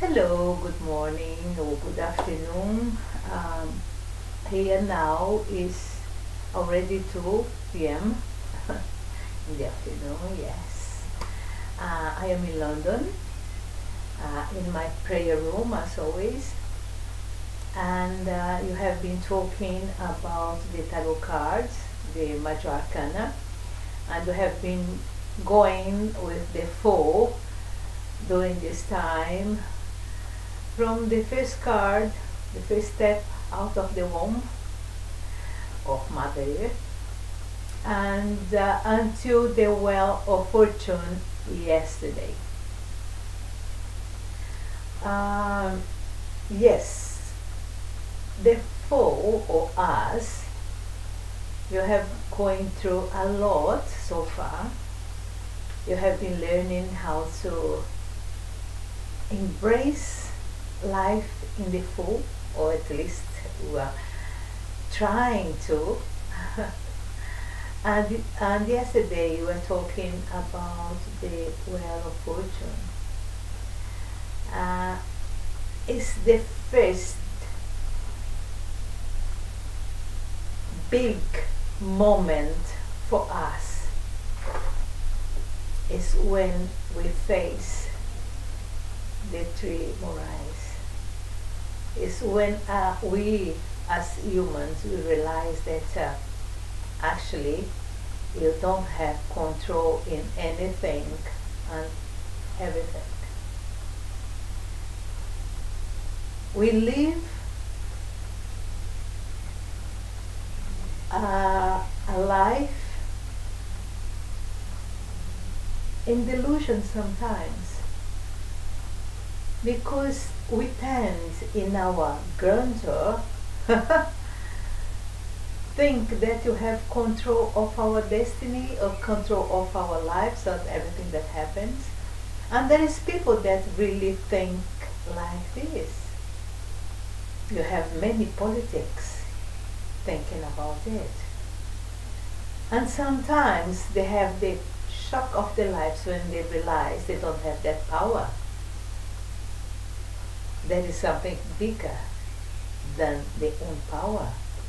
Hello, good morning or good afternoon. Um, Here now is already 2 p.m. in the afternoon, yes. I am in London, in my prayer room as always. And you have been talking about the tarot cards, the Major Arcana, and you have been going with the four during this time from the first card, the first step out of the womb of Mother Earth, and until the Well of Fortune yesterday. Yes, the four or us, you have going through a lot so far. You have been learning how to embrace life in the full, or at least we are trying to. and yesterday you were talking about the Well of Fortune. It's the first big moment for us. Is when we face the three morais. Is when we as humans we realize that actually you don't have control in anything and everything. We live a life in delusion sometimes, because we tend in our grandeur think that you have control of our destiny or control of our lives and everything that happens, and there is people that really think like this. You have many politics thinking about it, and sometimes they have the shock of their lives when they realize they don't have that power. There is something bigger than their own power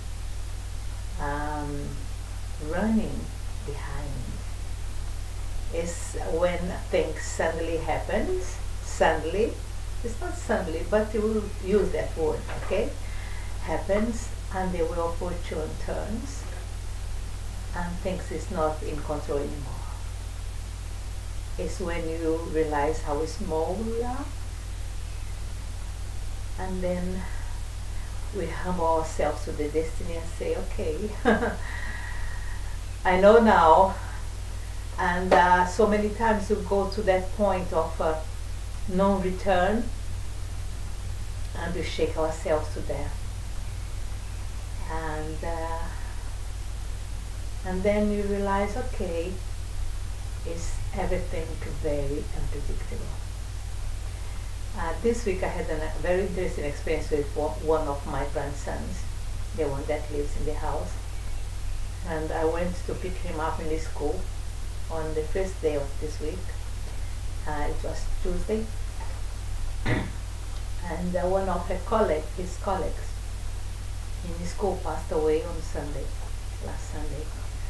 running behind. Is when things suddenly happens. Suddenly, it's not suddenly, but you will use that word, okay? Happens, and the Wheel of Fortune turns, and things is not in control anymore. It's when you realize how small we are, and then we humble ourselves to the destiny and say, okay, I know now. And so many times you go to that point of no return, and we shake ourselves to death. And then you realize, okay, is everything very unpredictable. This week I had a very interesting experience with one of my grandsons, the one that lives in the house. And I went to pick him up in the school on the first day of this week. It was Tuesday. And one of his colleagues in the school passed away on Sunday, last Sunday.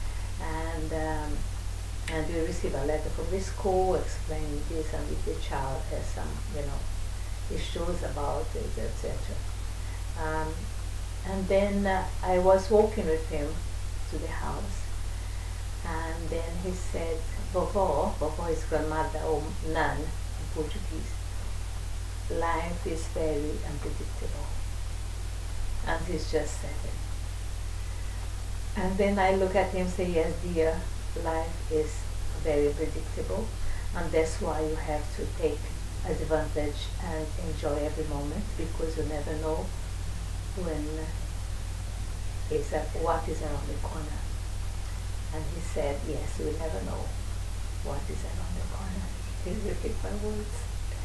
And we received a letter from the school explaining this, and if the child has some, issues about it, etc. And then I was walking with him to the house, and then he said, vovó is grandmother or nan in Portuguese, life is very unpredictable. And he's just 7. And then I look at him and say, yes dear, life is very predictable, and that's why you have to take advantage and enjoy every moment, because you never know when what is around the corner. And he said, yes, you will never know what is around the corner. Please repeat my words.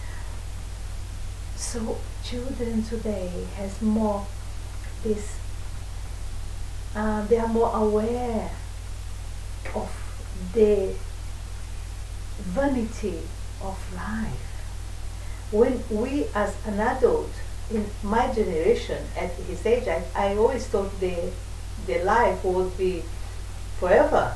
So children today has more this, they are more aware of the vanity of life. when we as an adult, in my generation, at his age, I always thought the life would be forever.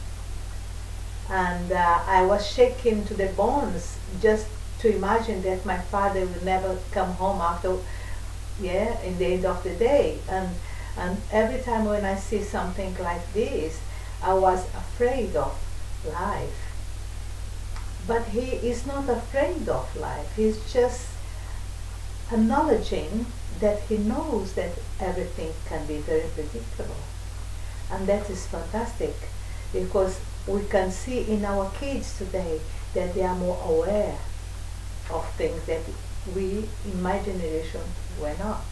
And I was shaken to the bones just to imagine that my father would never come home after, yeah, in the end of the day. And every time when I see something like this, I was afraid of life. But he is not afraid of life. He's just acknowledging that he knows that everything can be very predictable. And that is fantastic, because we can see in our kids today that they are more aware of things that we, in my generation, were not.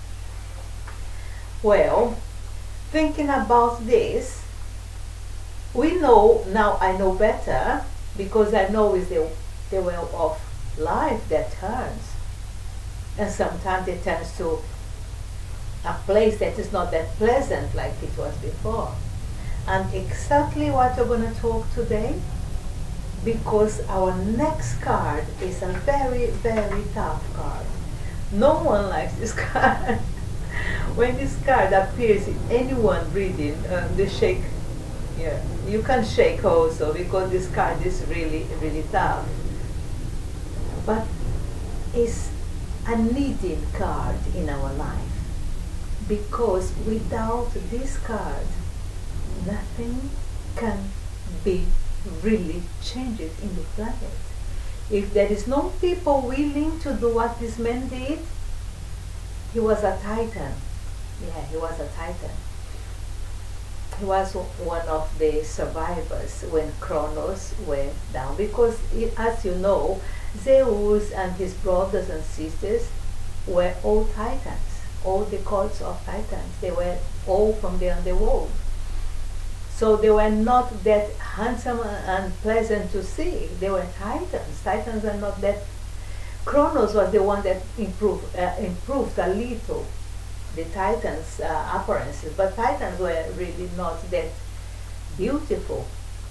Well, thinking about this, we know, now I know better, because I know it's the way of life that turns. And sometimes it turns to a place that is not that pleasant like it was before. And exactly what we're going to talk today, because our next card is a very, very tough card. No one likes this card. When this card appears, anyone reading, they shake. Yeah, you can shake also, because this card is really, really tough. But it's a needing card in our life, because without this card, nothing can be really changed in the planet. If there is no people willing to do what this man did, he was a titan. Yeah, he was a titan. He was one of the survivors when Kronos went down, because as you know, Zeus and his brothers and sisters were all titans, all the gods of titans. They were all from the underworld. So they were not that handsome and pleasant to see. They were titans. Titans are not that. Kronos was the one that improved a little the titans' appearances, but titans were really not that beautiful.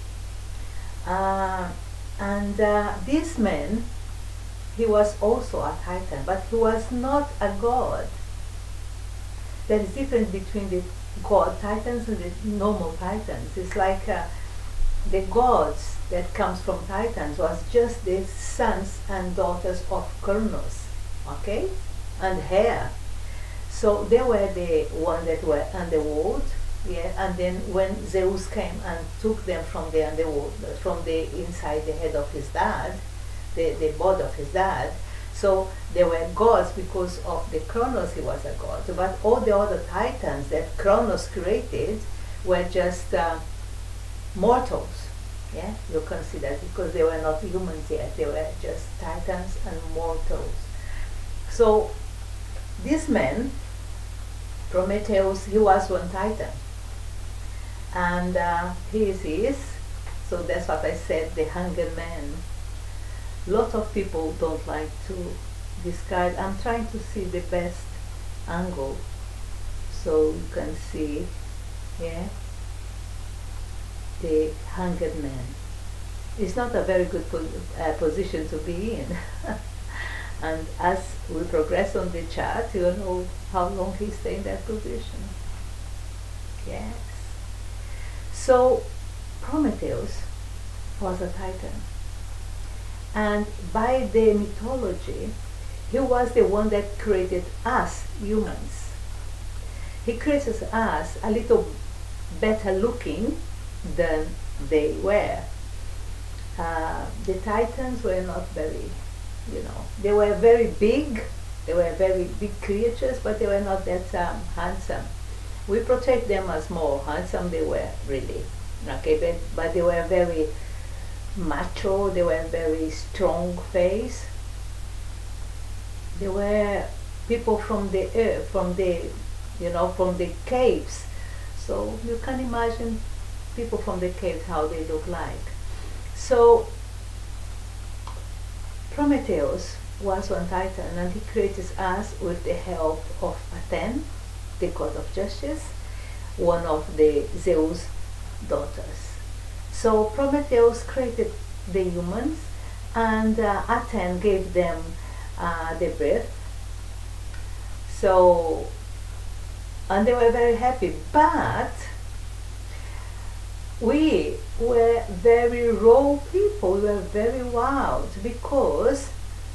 And this man, he was also a titan, but he was not a god. There is difference between the god titans and the normal titans. It's like the gods that comes from titans was just the sons and daughters of Kronos, okay, and Hera. So they were the ones that were underworld, yeah. And then when Zeus came and took them from the underworld, from the inside the head of his dad, the body of his dad. So they were gods because of the Kronos. He was a god. But all the other titans that Kronos created were just mortals. Yeah, you can see that, because they were not humans yet. They were just titans and mortals. So this man, Prometheus, he was one titan. And he is, so that's what I said, the Hunger Man. Lot of people don't like to discard. I'm trying to see the best angle so you can see, yeah, the Hunger Man. It's not a very good position to be in. And as we progress on the chart, you know how long he stayed in that position. Yes. So Prometheus was a titan. And by the mythology, he was the one that created us, humans. He created us a little better looking than they were. The titans were not very, they were very big. They were very big creatures, but they were not that handsome. We protect them as more handsome. They were really, okay, but they were very macho. They were very strong face. They were people from the earth, from the caves. So you can imagine people from the caves, how they look like. So Prometheus was one titan, and he created us with the help of Athena, the god of justice, one of the Zeus' daughters. So Prometheus created the humans, and Athena gave them the breath. So, and they were very happy, but we were very raw people, we were very wild, because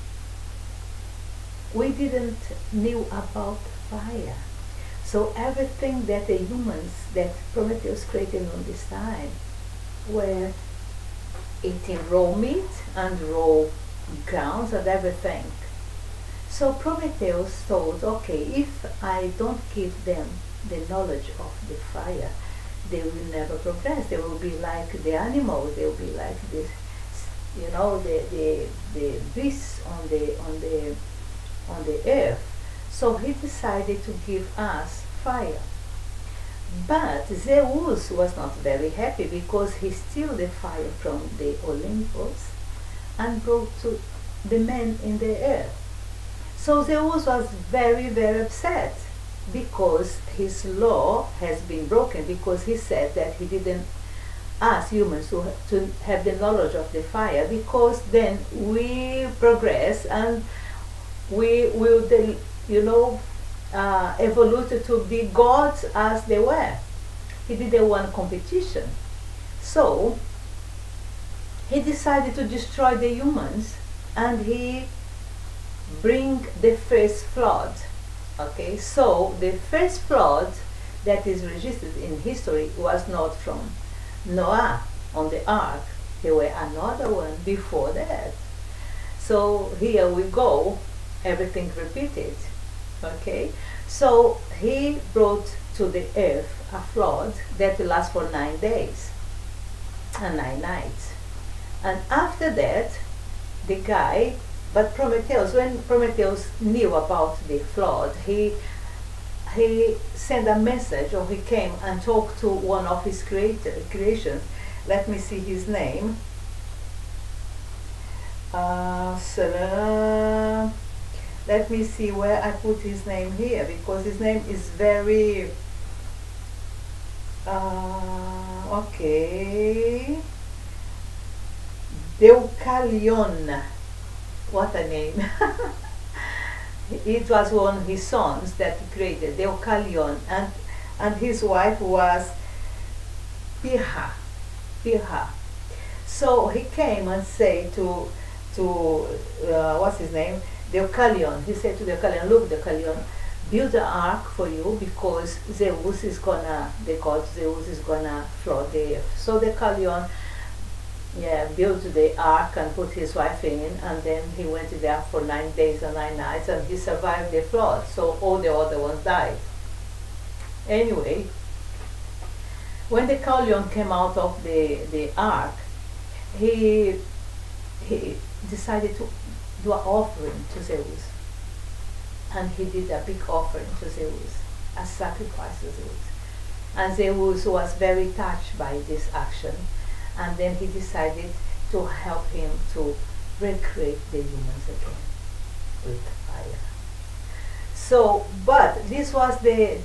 we didn't knew about fire. So everything that the humans, that Prometheus created on this time, were eating raw meat and raw grounds and everything. So Prometheus thought, okay, if I don't give them the knowledge of the fire, they will never progress. They will be like the animals. They will be like this, you know, the beasts on the earth. So he decided to give us fire. But Zeus was not very happy, because he stole the fire from the Olympus and brought to the men in the earth. So Zeus was very, very upset, because his law has been broken, because he said that he didn't ask humans to have the knowledge of the fire, because then we progress and we will, evolve to be gods as they were. He didn't want competition. So he decided to destroy the humans, and he bring the first flood. Okay, so the first flood that is registered in history was not from Noah on the ark. There were another one before that. So here we go, everything repeated. Okay, so he brought to the earth a flood that lasts for 9 days and 9 nights. And after that, the guy, but Prometheus, when Prometheus knew about the flood, he sent a message, or he came and talked to one of his creations. Let me see his name. Let me see where I put his name here, because his name is very okay. Deucalion. What a name. It was one of his sons that he created, Deucalion, and his wife was Pirha. So he came and said to what's his name, Deucalion. He said to Deucalion, look, Deucalion, build an ark for you, because Zeus is gonna, the god Zeus is gonna flood the earth. So Deucalion, built the ark and put his wife in, and then he went there for 9 days and 9 nights, and he survived the flood. So all the other ones died. Anyway, when Deucalion came out of the ark, he decided to do an offering to Zeus, and he did a big offering to Zeus, a sacrifice to Zeus. And Zeus was very touched by this action, and then he decided to help him to recreate the humans again with fire. So, but this was the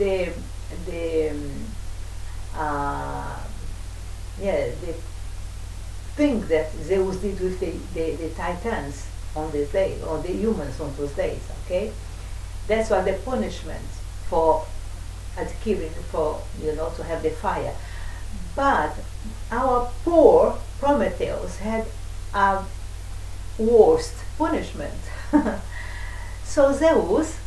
thing that Zeus did with the Titans on this day, or the humans on those days. Okay, that's what the punishment for adhering, for to have the fire. But our poor Prometheus had a worst punishment. So Zeus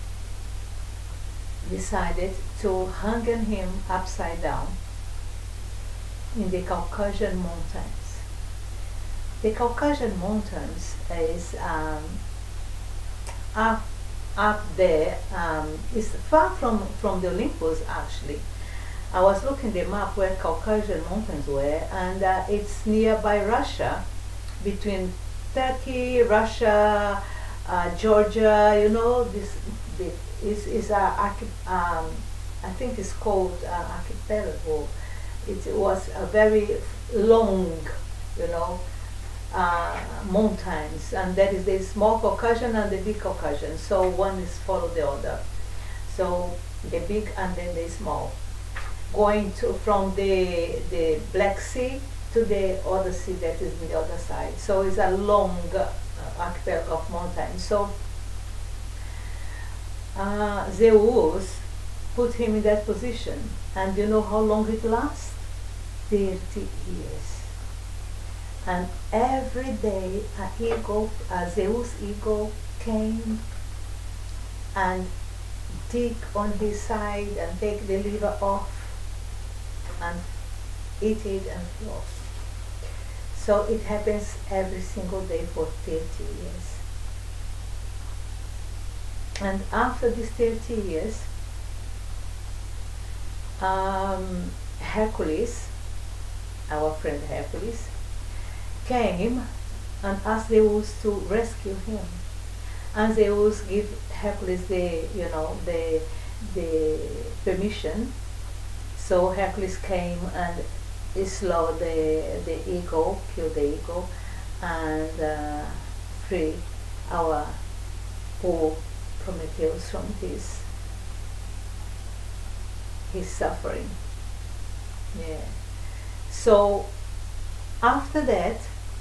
decided to hang him upside down in the Caucasian mountains. The Caucasian mountains is up there, is far from the Olympus actually. I was looking the map where Caucasian mountains were, and it's nearby Russia, between Turkey, Russia, Georgia. This is I think it's called archipelago. It was a very long, mountains, and that is the small Caucasian and the big Caucasian. So one is follow the other. So the big and then the small, going from the Black Sea to the other sea that is on the other side. So it's a long archipelago of mountains. So Zeus put him in that position. And you know how long it lasts? 30 years. And every day a Zeus eagle came and dig on his side and take the liver off and eat it and flow. So it happens every single day for 30 years. And after these 30 years, Hercules, our friend Hercules, came and asked Zeus to rescue him. And Zeus gave Hercules the permission. So Hercules came and slew the eagle, killed the eagle, and free our poor Prometheus from his suffering. Yeah. So after that,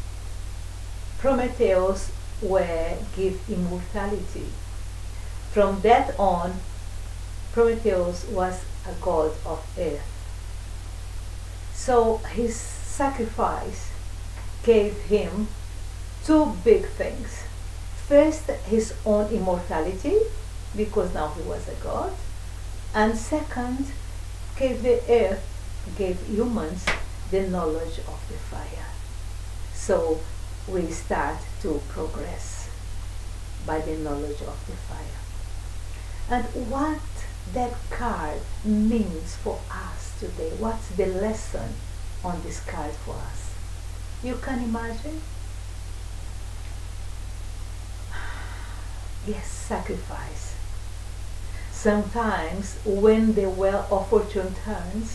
Prometheus were give immortality. From that on, Prometheus was a god of earth. So his sacrifice gave him two big things. First, his own immortality, because now he was a god. And second, gave humans the knowledge of the fire. So we start to progress by the knowledge of the fire. And what that card means for us today, what's the lesson on this card for us? You can imagine? Yes, sacrifice. Sometimes when the wheel of fortune turns,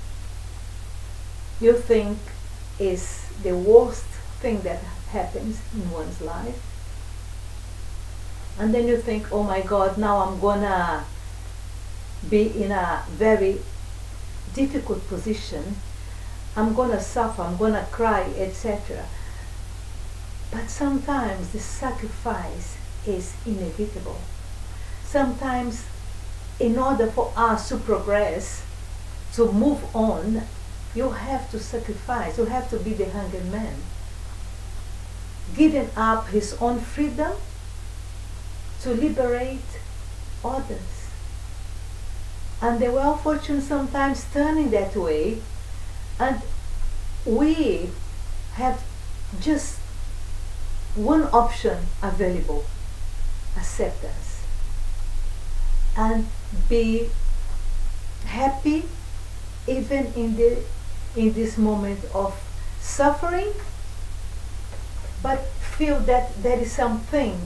you think is the worst thing that happens in one's life. And then you think, oh my God, now I'm gonna be in a very difficult position. I'm gonna suffer, I'm gonna cry, etc. But sometimes the sacrifice is inevitable. Sometimes in order for us to progress, to move on, you have to sacrifice, you have to be the hungry man. Giving up his own freedom to liberate others. And the wheel of fortune sometimes turning that way, and we have just one option available: acceptance. And be happy even in this moment of suffering, but feel that there is something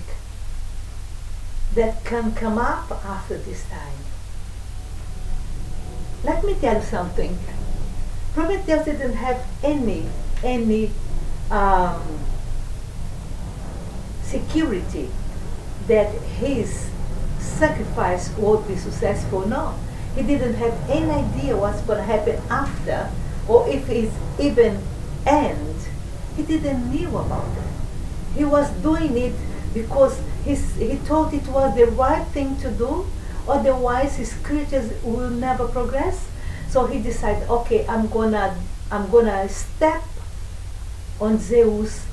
that can come up after this time. Let me tell you something. Prometheus didn't have any security that his sacrifice would be successful. No, he didn't have any idea what's going to happen after, or if it's even end. He didn't know about it. He was doing it because he thought it was the right thing to do, otherwise his creatures will never progress. So he decided, okay, I'm gonna step on Zeus'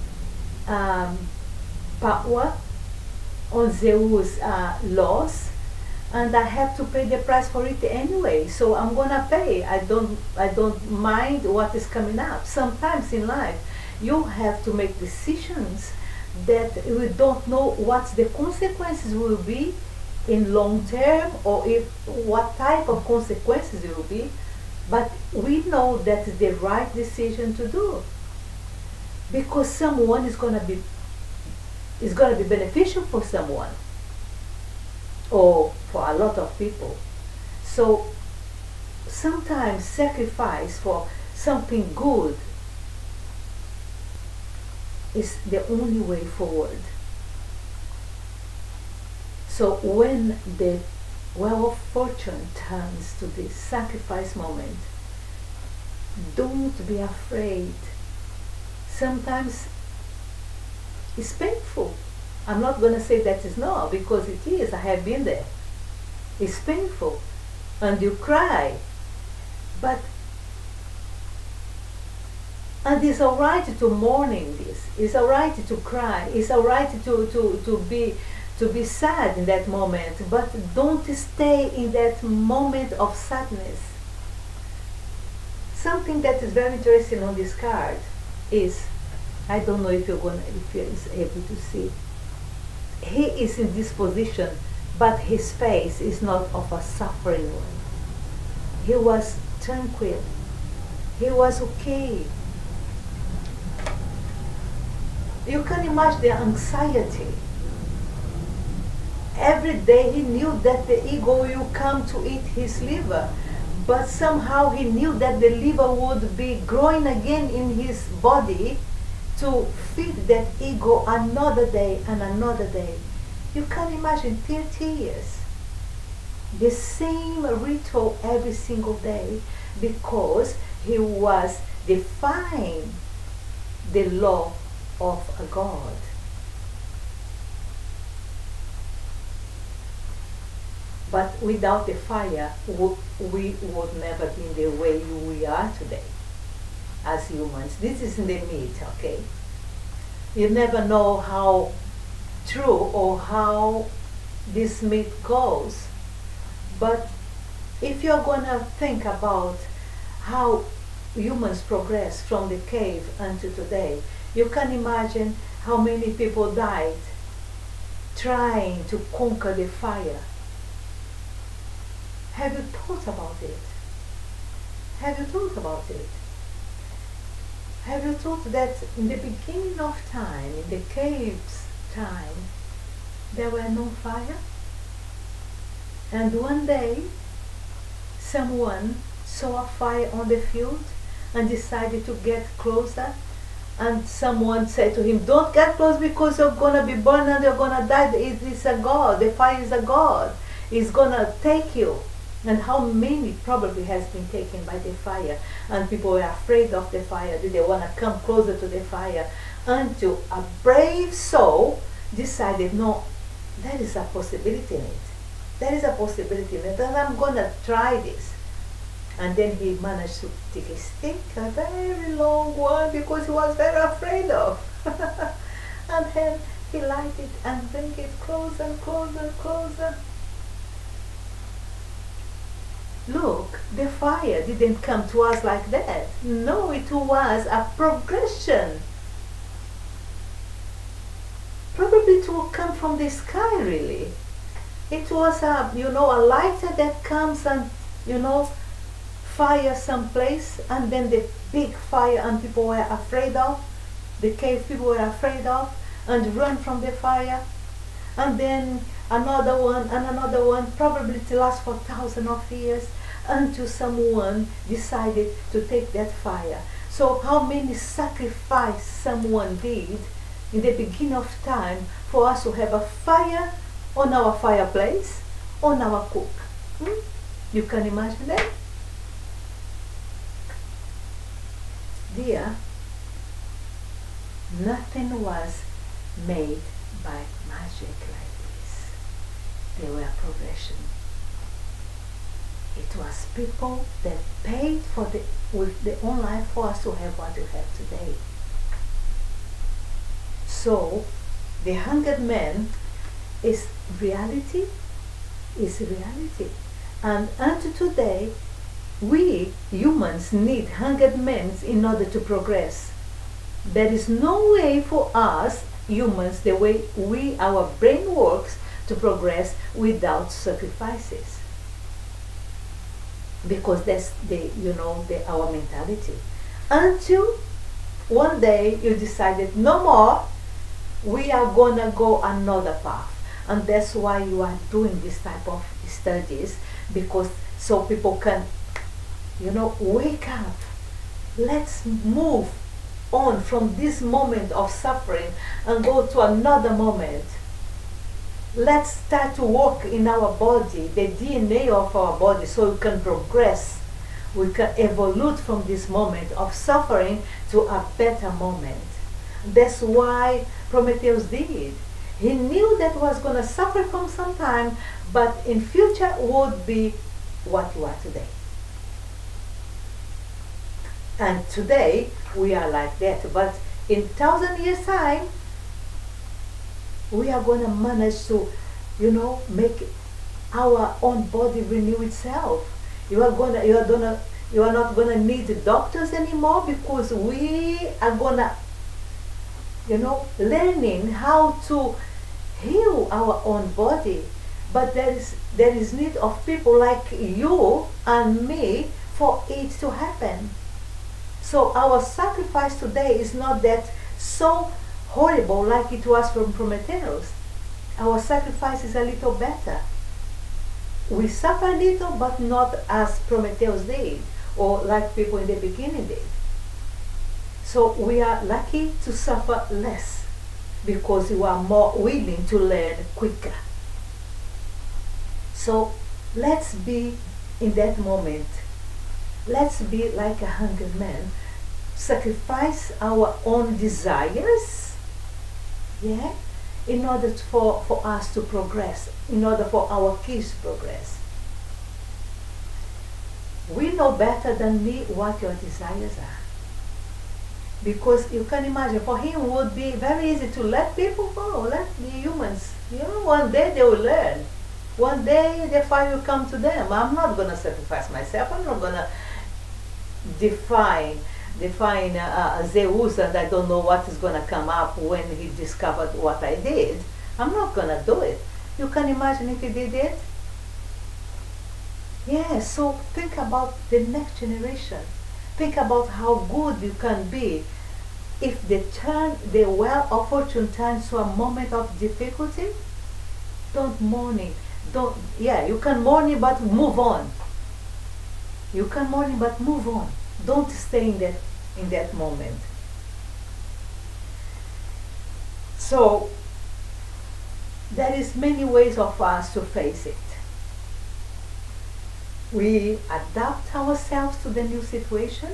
power, on Zeus' laws, and I have to pay the price for it anyway. So I'm gonna pay. I don't mind what is coming up. Sometimes in life, you have to make decisions that we don't know what the consequences will be in long term, or if what type of consequences it will be, but we know that is the right decision to do, because someone is going to be beneficial for someone, or for a lot of people. So sometimes sacrifice for something good is the only way forward. So when the wheel of fortune turns to the sacrifice moment, don't be afraid. Sometimes it's painful. I'm not going to say that is not, because it is. I have been there. It's painful, and you cry. But and it's alright to mourning this. It's alright to cry. It's alright to be sad in that moment. But don't stay in that moment of sadness. Something that is very interesting on this card is, I don't know if you're able to see. He is in this position, but his face is not of a suffering one. He was tranquil. He was okay. You can imagine the anxiety. Every day he knew that the ego will come to eat his liver, but somehow he knew that the liver would be growing again in his body to feed that ego another day and another day. You can imagine 30 years. The same ritual every single day, because he was defying the law of a God. But without the fire, we would never be in the way we are today as humans. This is in the myth, okay? You never know how true or how this myth goes. But if you're going to think about how humans progress from the cave until today, you can imagine how many people died trying to conquer the fire. Have you thought about it? Have you thought about it? Have you thought that in the beginning of time, in the caves time, there were no fire? And one day, someone saw a fire on the field and decided to get closer, and someone said to him, don't get close because you're going to be burned and you're going to die. It is a God. The fire is a God. It's going to take you. And how many probably has been taken by the fire, and people were afraid of the fire. Did they want to come closer to the fire? Until a brave soul decided, no, there is a possibility in it. There is a possibility in it, and I'm going to try this. And then he managed to take a stick, a very long one, because he was very afraid of. And then he lighted it and bring it closer and closer and closer. Look, the fire didn't come to us like that. No, it was a progression. Probably it will come from the sky, really. It was a lighter that comes and, fire someplace, and then the big fire and people were afraid of, the cave people were afraid of, and run from the fire. And then another one and another one, probably to last for thousands of years, until someone decided to take that fire. So how many sacrifices someone did in the beginning of time for us to have a fire on our fireplace, on our cook? You can imagine that? Dear, nothing was made by magic like this. They were progression. It was people that paid with their own life for us to have what we have today. So, the hungry man is reality, and until today, we humans need hungry men in order to progress. There is no way for us humans, the way our brain works, to progress without sacrifices. Because that's our mentality. Until one day you decided, no more, we are gonna go another path. And that's why you are doing this type of studies, because so people can, wake up. Let's move on from this moment of suffering and go to another moment. Let's start to work in our body, the DNA of our body, so we can progress. We can evolve from this moment of suffering to a better moment. That's why Prometheus did. He knew that was going to suffer from some time, but in future would be what you are today. And today we are like that, but in 1,000 years time, we are going to manage to, make our own body renew itself. You are not gonna need doctors anymore, because we are gonna, learning how to heal our own body. But there is need of people like you and me for it to happen. So our sacrifice today is not that so horrible like it was from Prometheus. Our sacrifice is a little better. We suffer a little, but not as Prometheus did, or like people in the beginning did. So we are lucky to suffer less, because you are more willing to learn quicker. So let's be in that moment. Let's be like a hungry man. Sacrifice our own desires, yeah, in order for us to progress, in order for our kids to progress. We know better than me what your desires are. Because you can imagine, for him it would be very easy to let people go, let the humans, one day they will learn. One day the fire will come to them. I'm not going to sacrifice myself. I'm not going to define Zeus, and I don't know what is going to come up when he discovered what I did. I'm not going to do it. You can imagine if he did it? Yeah, so think about the next generation. Think about how good you can be if the well of fortune turns to a moment of difficulty. Don't mourn it. You can mourn it, but move on. You can mourn it, but move on. Don't stay in that moment. So there is many ways of us to face it. We adapt ourselves to the new situation.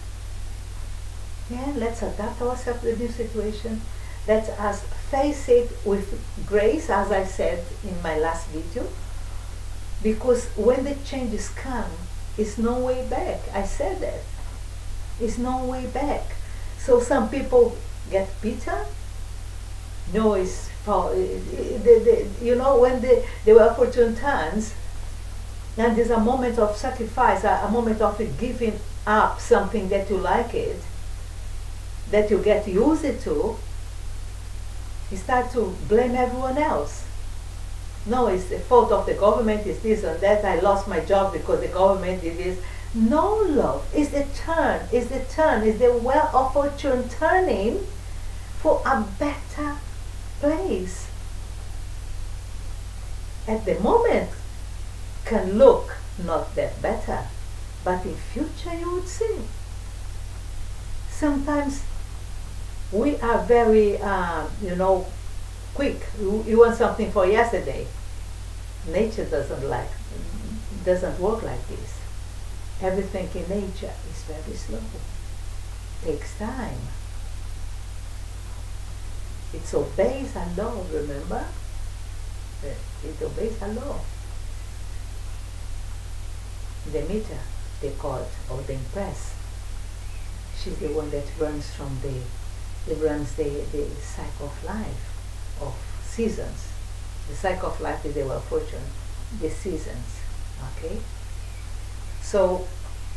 Yeah, let's adapt ourselves to the new situation. Let us face it with grace, as I said in my last video. Because when the changes come, it's no way back. I said that. It's no way back. So some people get bitter. No, it's for, when the well fortune turns, and there's a moment of sacrifice, a moment of giving up something that you like it, that you get used to, you start to blame everyone else. No, it's the fault of the government, it's this and that, I lost my job because the government did this. No, love, it's the well of fortune turning for a better place. At the moment, can look not that better, but in future you would see. Sometimes we are very, quick. You want something for yesterday. Nature doesn't work like this. Everything in nature is very slow. Takes time. It obeys a law, remember? It obeys a law. The meter, they call it, or the impress, she's the one that runs the cycle of life, of seasons. The cycle of life is the well fortune, the seasons, okay? So,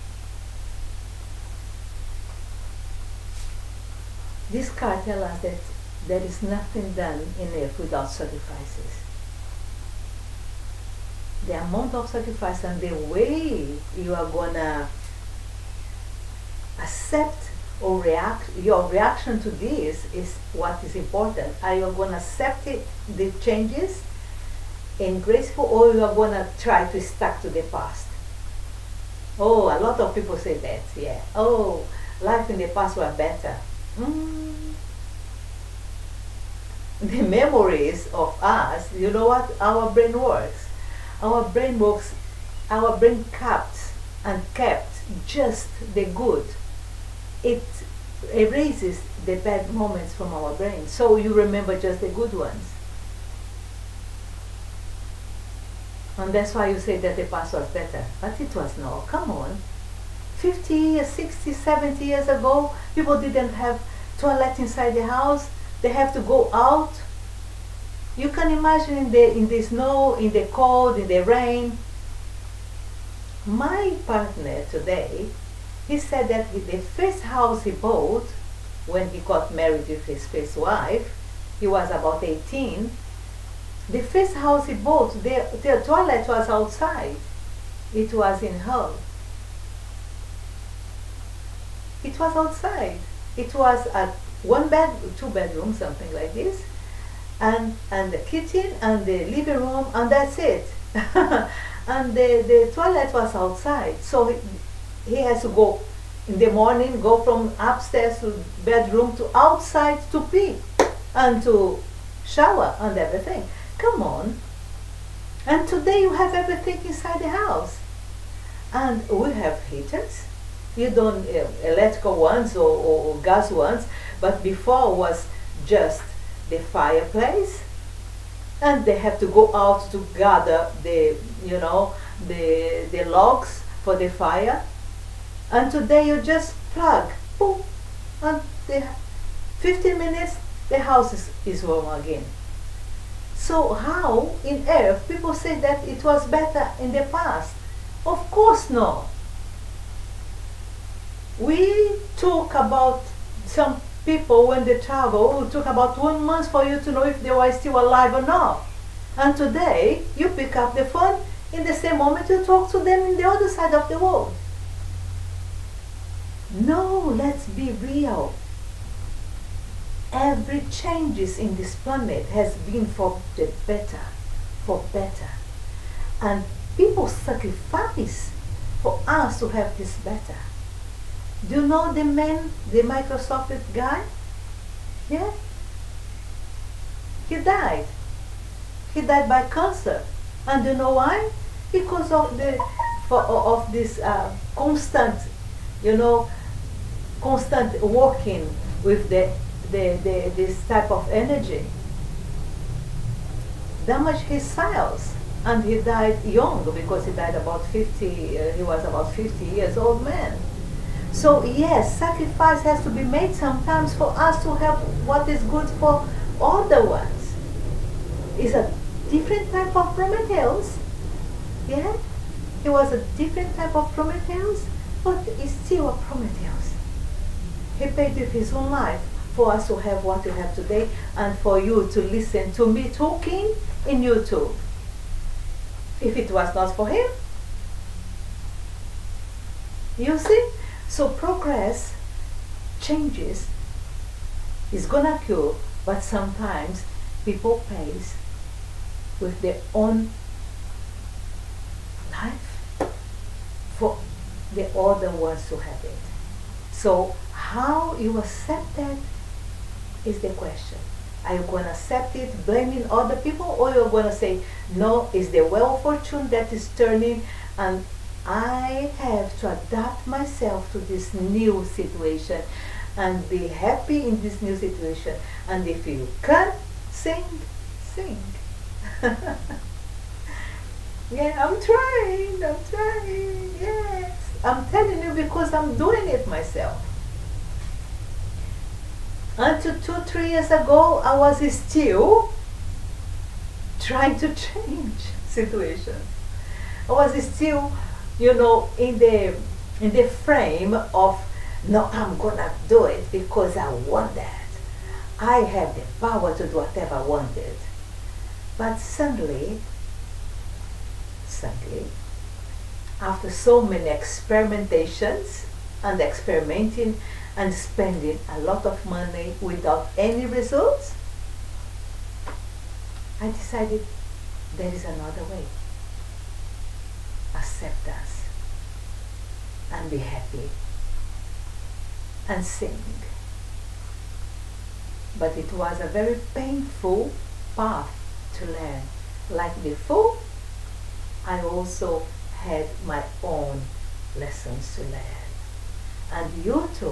this card tells us that there is nothing done in earth without sacrifices. The amount of sacrifice and the way you are gonna accept or react, your reaction to this is what is important. Are you gonna accept it, the changes, and graceful, or you are gonna try to stick to the past? Oh, a lot of people say that, yeah. Oh, life in the past was better. The memories of us, you know what our brain works? Our brain kept just the good. It erases the bad moments from our brain. So you remember just the good ones. And that's why you say that the past was better. But it was not. Come on. 50 years, 60, 70 years ago, people didn't have toilet inside the house. They have to go out. You can imagine in the snow, in the cold, in the rain. My partner today, he said that the first house he bought when he got married with his first wife, he was about 18. The first house he bought, the toilet was outside. It was in hall. It was outside. It was at one bed, two bedrooms, something like this, and the kitchen and the living room, and that's it. And the toilet was outside, so he has to go in the morning, go from upstairs to bedroom to outside to pee and to shower and everything. Come on. And today you have everything inside the house. And we have heaters. You don't electrical ones or gas ones, but before was just the fireplace, and they have to go out to gather the logs for the fire. And today you just plug, boom, and 15 minutes the house is warm again. So how in earth people say that it was better in the past? Of course not. We talk about some people when they travel, we talk about 1 month for you to know if they were still alive or not. And today, you pick up the phone, in the same moment you talk to them in the other side of the world. No, let's be real. Every changes in this planet has been for the better, for better. And people sacrifice for us to have this better. Do you know the man, the Microsoft guy? Yeah? He died. He died by cancer. And do you know why? Because of this constant, constant working with this type of energy. Damaged his cells. And he died young because he died about 50, he was about 50 years old man. So yes, sacrifice has to be made sometimes for us to have what is good for other ones. It's a different type of Prometheus. Yeah? He was a different type of Prometheus, but he's still a Prometheus. He paid with his own life for us to have what you have today and for you to listen to me talking in YouTube. If it was not for him, you see? So progress, changes, is gonna occur, but sometimes people pays with their own life for the other ones to have it. So how you accept that is the question. Are you going to accept it, blaming other people, or you're going to say, no, it's the wheel of fortune that is turning, and I have to adapt myself to this new situation and be happy in this new situation. And if you can sing, sing. Yeah, I'm trying, yes. I'm telling you because I'm doing it myself. Until 2-3 years ago, I was still trying to change situations. I was still, in the frame of, no, I'm gonna do it because I want that. I have the power to do whatever I wanted. But suddenly, after so many experimentations and experimenting and spending a lot of money without any results, I decided there is another way. Accept us and be happy and sing. But it was a very painful path to learn. Like before, I also had my own lessons to learn. And you too.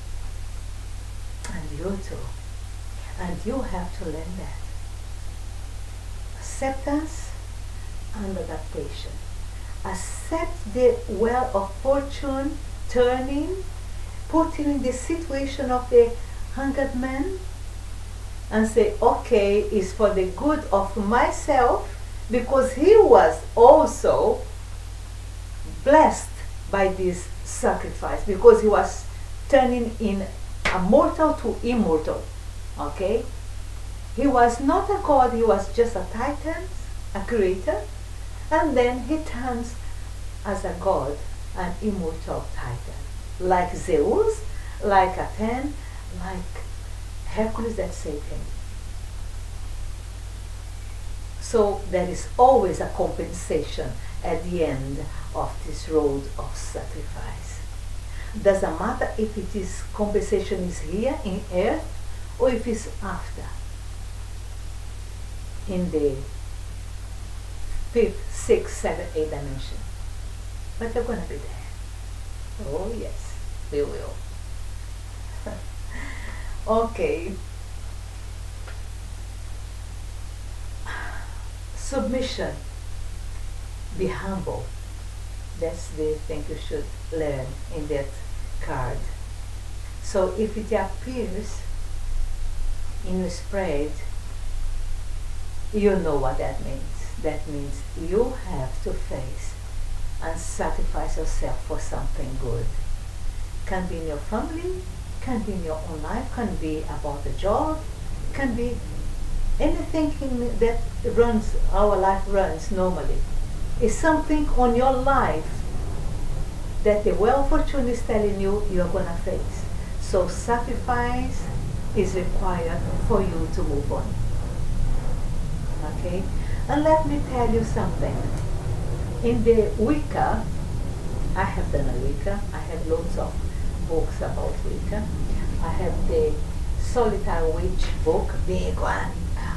And you too. And you have to learn that. Acceptance and adaptation. Accept the wheel of fortune turning, put him in the situation of the hanged man, and say, okay, it's for the good of myself, because he was also blessed by this sacrifice, because he was turning in a mortal to immortal. Okay? He was not a god, he was just a titan, a creator, and then he turns as a god, an immortal titan, like Zeus, like Athena, like Hercules that saved him. So there is always a compensation at the end of this road of sacrifice. Doesn't matter if it is compensation is here in earth or if it's after, in the 5th, 6th, 7th, 8th dimension. But you're going to be there. Oh yes, we will. Okay. Submission. Be humble. That's the thing you should learn in that card. So if it appears in the spread, you know what that means. That means you have to face and sacrifice yourself for something good. Can be in your family, can be in your own life, can be about a job, can be anything that runs, our life runs normally. It's something on your life that the wheel of fortune is telling you you're going to face. So sacrifice is required for you to move on. Okay? And let me tell you something. In the Wicca, I have done a Wicca. I have loads of books about Wicca. I have the Solitary Witch book, big one.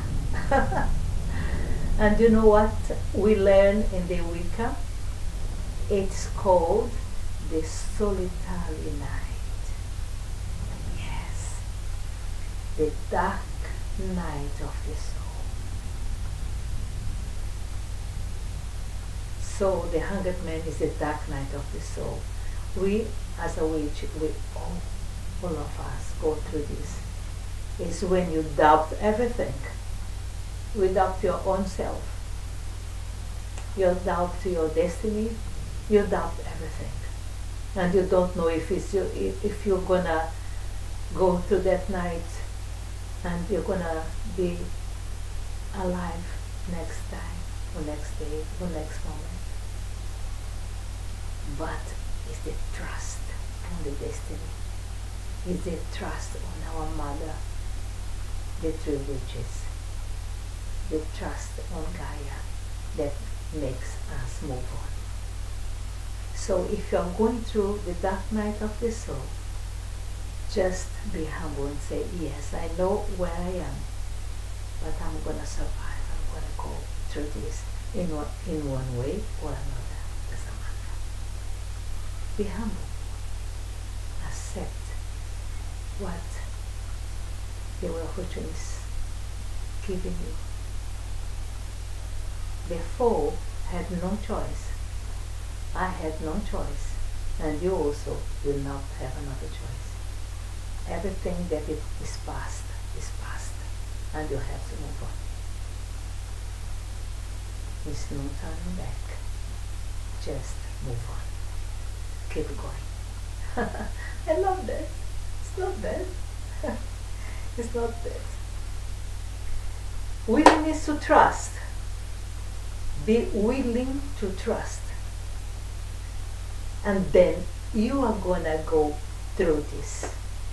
And you know what we learn in the Wicca? It's called the solitary night. Yes, the dark night of the soul. So the hanged man is the dark night of the soul. We, as a witch, all of us go through this. It's when you doubt everything. You doubt your own self. You doubt your destiny. You doubt everything. And you don't know if you're gonna go through that night and you're gonna be alive next time, or next day, or next moment. But it's the trust on the destiny. It's the trust on our mother, the three witches. The trust on Gaia that makes us move on. So if you're going through the dark night of the soul, just be humble and say, yes, I know where I am, but I'm going to survive. I'm going to go through this in one way or another. Doesn't matter. Be humble. Accept what the wheel of fortune is giving you. The fool had no choice. I had no choice. And you also will not have another choice. Everything that is past is past. And you have to move on. There's no turning back. Just move on. Keep going. I love that. It's not bad. It's not bad. Willingness to trust. Be willing to trust. And then you are gonna go through this.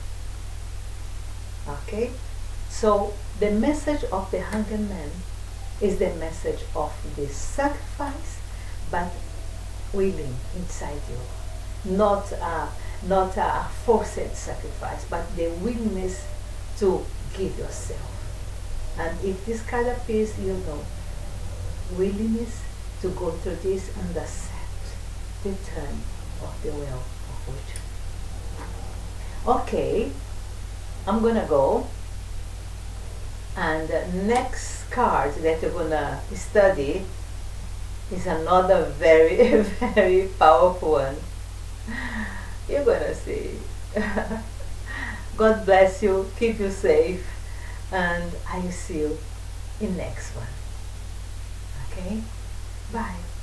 Okay? So the message of the hanged man is the message of the sacrifice, but willing inside you. Not a forced sacrifice, but the willingness to give yourself. And if this card appears, you know, willingness to go through this and accept the turn of the wheel of fortune. Okay, I'm gonna go, and next card that you're gonna study is another very, very powerful one. You're gonna see. God bless you, keep you safe, and I will see you in next one. Okay? Bye.